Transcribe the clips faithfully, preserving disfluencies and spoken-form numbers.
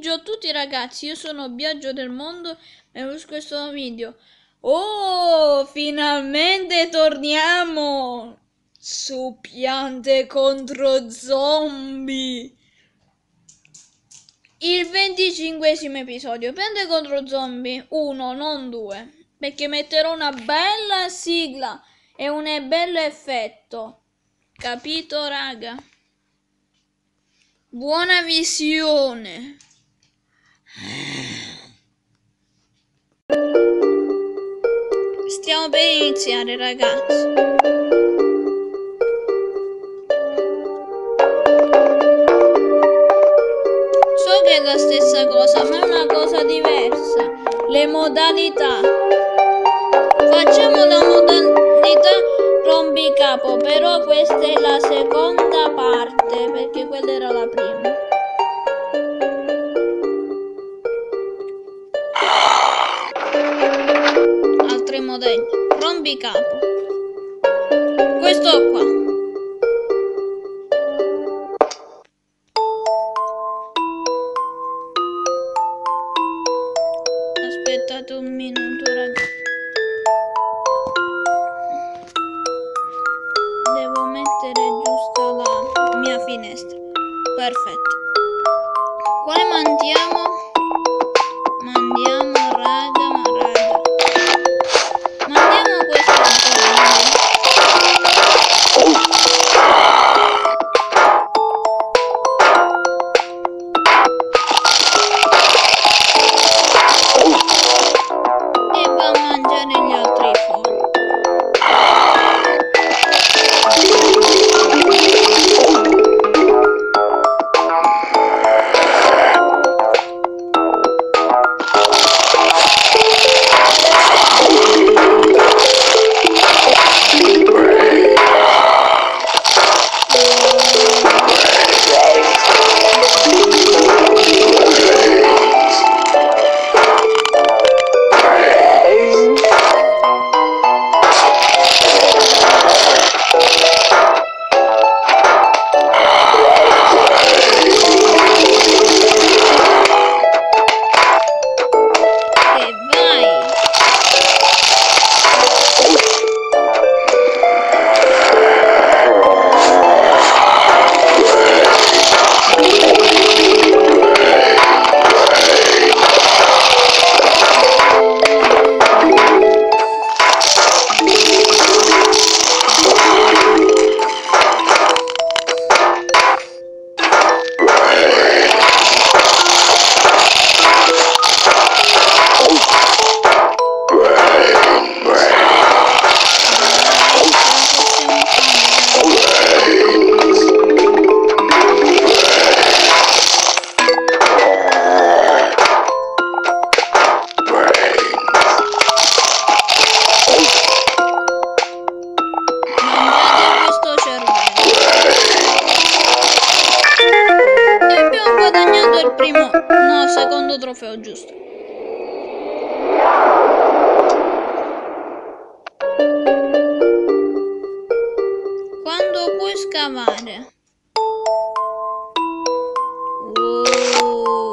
pomeriggio a tutti ragazzi, io sono Biagio del Mondo e su questo video. Oh, finalmente torniamo su Piante contro Zombie. Il venticinquesimo episodio, Piante contro Zombie uno, non due, perché metterò una bella sigla e un bello effetto. Capito, raga? Buona visione. Stiamo per iniziare, ragazzi. So che è la stessa cosa, ma è una cosa diversa. Le modalità. Facciamo la modalità rompicapo, però questa è la seconda parte, perché quella era la prima. Altri modelli. Rompicapo. Questo qua. Aspettate un minuto, ragazzi. Devo mettere giusta la mia finestra. Perfetto. Quale mandiamo? Mandiamo, raga, ma raga. Mandiamo questo zombie. E va a mangiare gli altri fogli. Primo, no, secondo trofeo, giusto. Quando puoi scavare? Oh.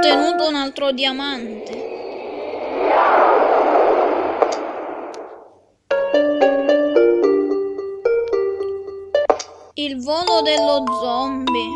ottenuto un altro diamante. Il volo dello zombie.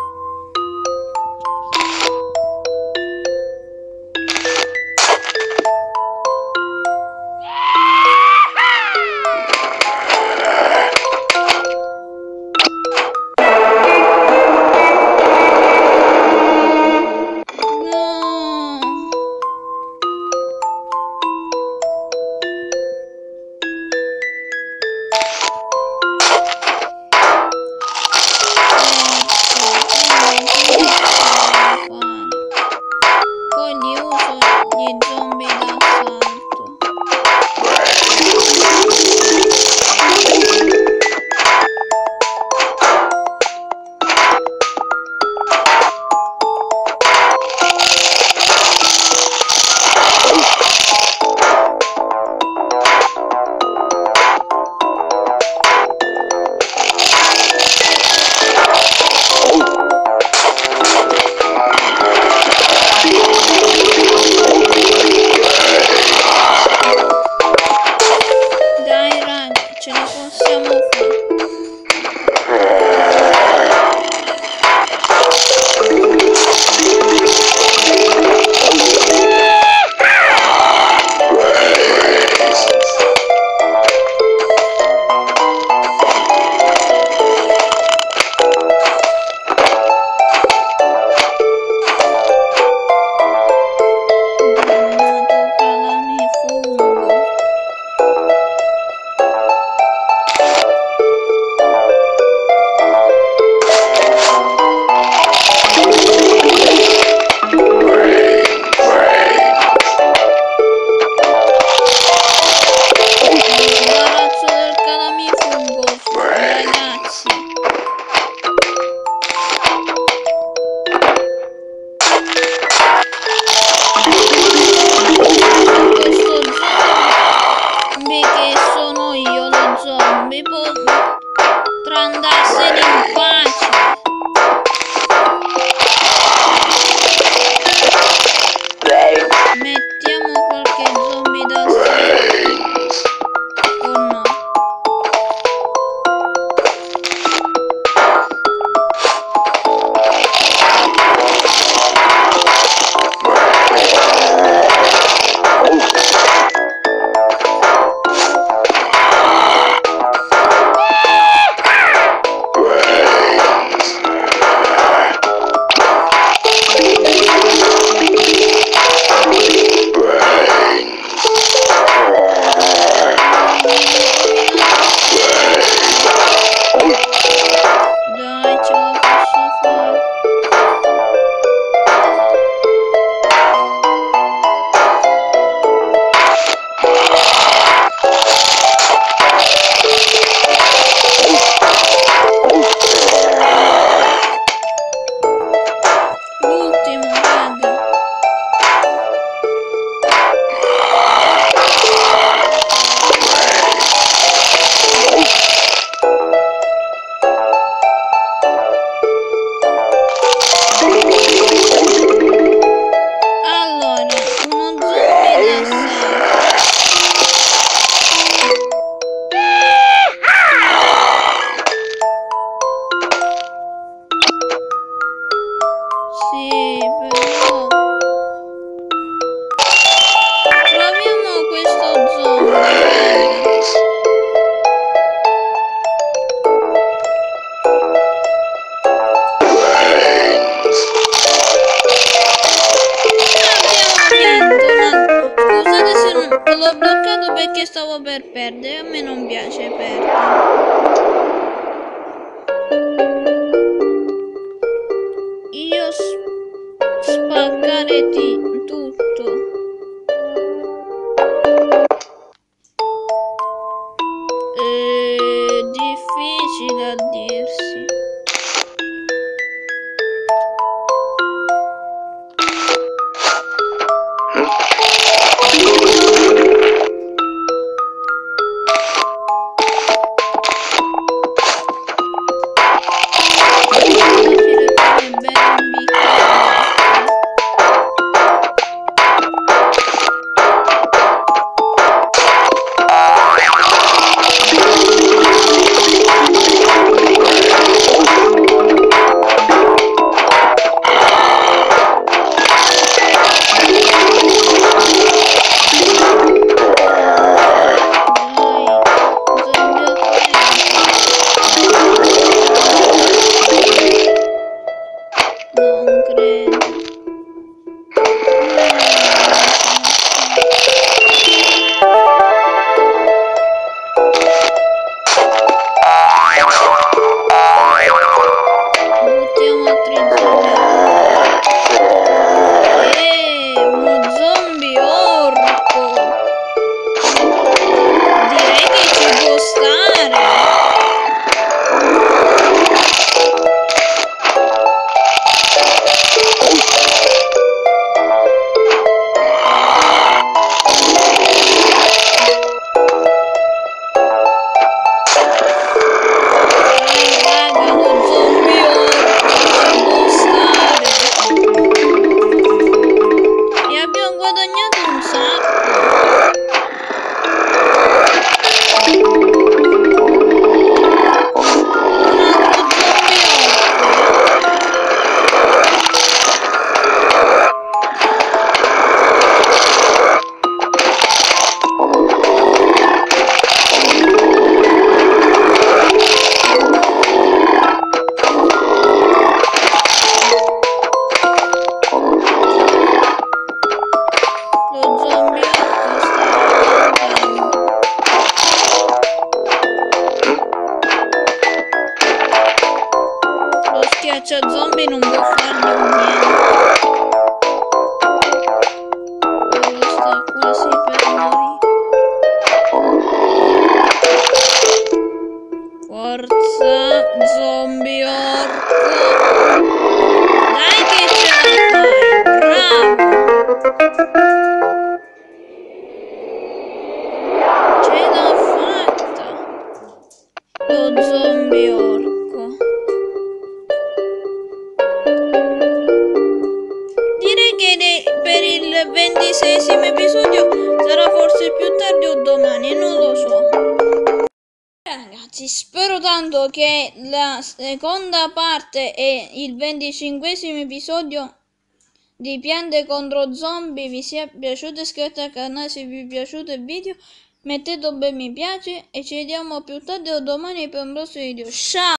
perché stavo per perdere, a me non piace perdere. Io spaccare tutto. È difficile a dirsi. lo zombie orco. Direi che per il ventiseiesimo episodio sarà forse più tardi o domani, non lo so. Ragazzi, spero tanto che la seconda parte e il venticinquesimo episodio di Piante contro Zombie vi sia piaciuto. Iscrivetevi al canale se vi è piaciuto il video, mettete un bel mi piace e ci vediamo più tardi o domani per un prossimo video. Ciao!